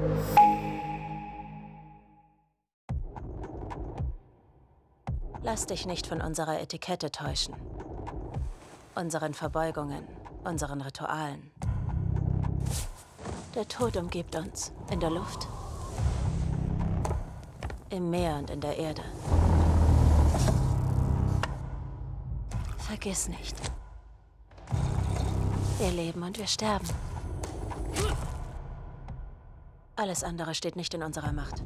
Lass dich nicht von unserer Etikette täuschen. Unseren Verbeugungen, unseren Ritualen. Der Tod umgibt uns, in der Luft, im Meer und in der Erde. Vergiss nicht. Wir leben und wir sterben. Alles andere steht nicht in unserer Macht.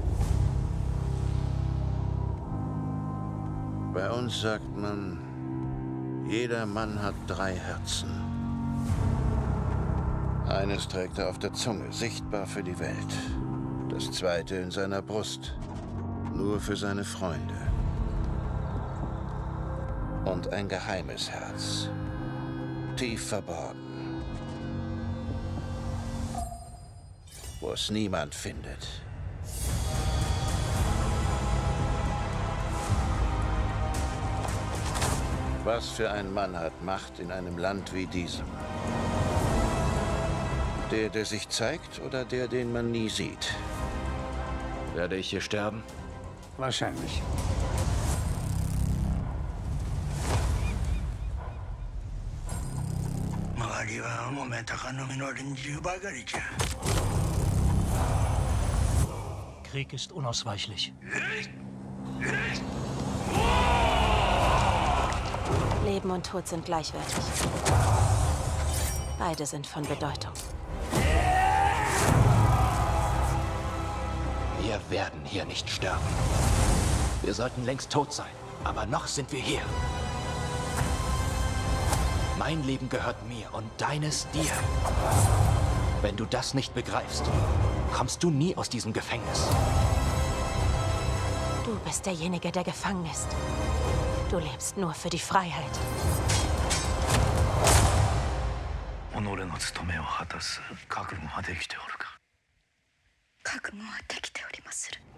Bei uns sagt man, jeder Mann hat 3 Herzen. Eines trägt er auf der Zunge, sichtbar für die Welt. Das zweite in seiner Brust, nur für seine Freunde. Und ein geheimes Herz, tief verborgen, wo es niemand findet. Was für ein Mann hat Macht in einem Land wie diesem? Der sich zeigt oder der, den man nie sieht? Werde ich hier sterben? Wahrscheinlich. Krieg ist unausweichlich. Leben und Tod sind gleichwertig. Beide sind von Bedeutung. Wir werden hier nicht sterben. Wir sollten längst tot sein, aber noch sind wir hier. Mein Leben gehört mir und deines dir. Wenn du das nicht begreifst, kommst du nie aus diesem Gefängnis. Du bist derjenige, der gefangen ist. Du lebst nur für die Freiheit. 己の務めを果たす覚悟はできておるか。 覚悟はできておりまする。